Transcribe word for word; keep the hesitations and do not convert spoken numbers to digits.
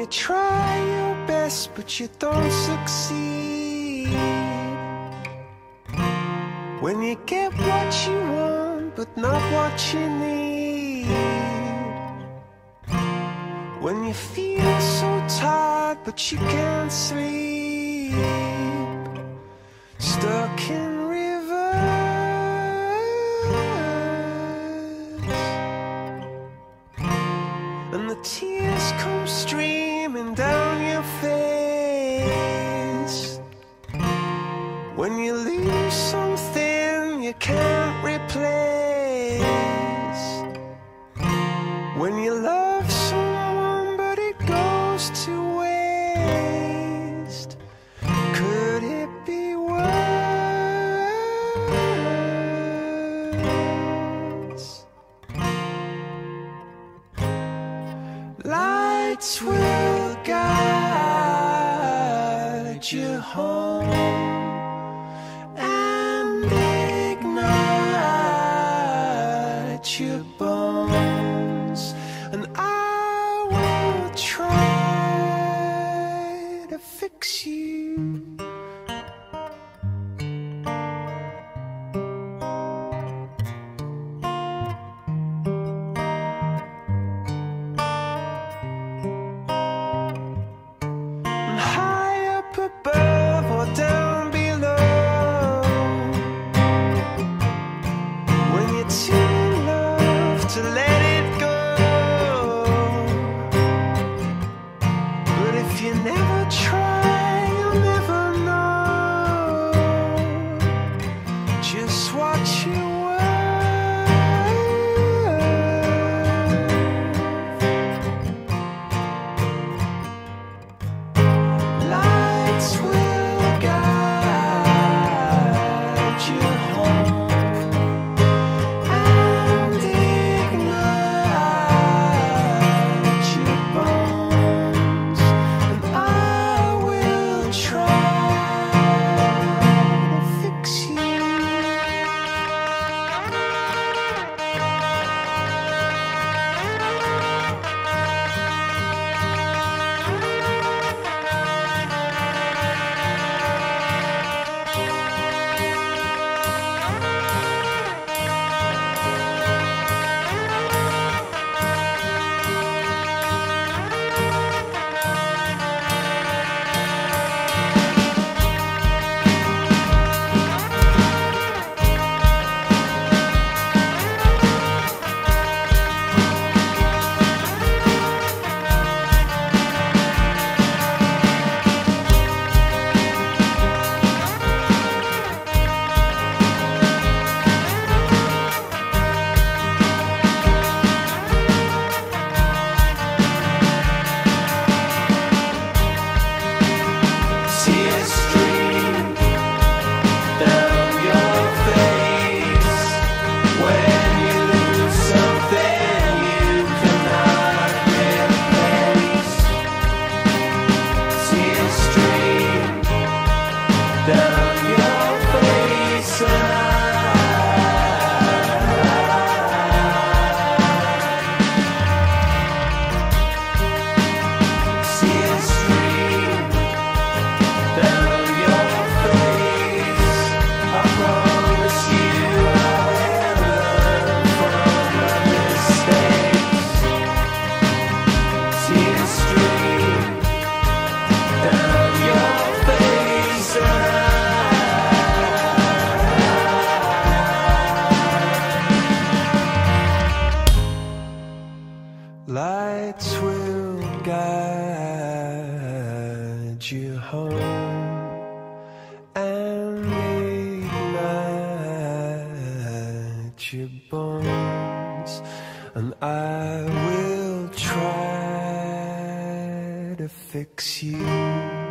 you try your best but you don't succeed, when you get what you want but not what you need, when you feel so tired but you can't sleep, stuck in rivers, and the tears come streaming down your face, when you lose something you can't replace, when you love someone but it goes to waste. Could it be worse? Lights will guide you home and ignite your bones, and I will try to fix you. And high up above or down below, when you're too in love to let it go, but if you never try you'll never know just what you worth. Lights will guide you home and ignite your bones, and I will try to fix you. Tears stream down your face when you lose something you cannot replace. Tears stream down your face, and I tears stream down your face. I promise you I will learn from my mistakes. Tears stream down your face, and I lights will guide you home and ignite your bones, and I will try to fix you.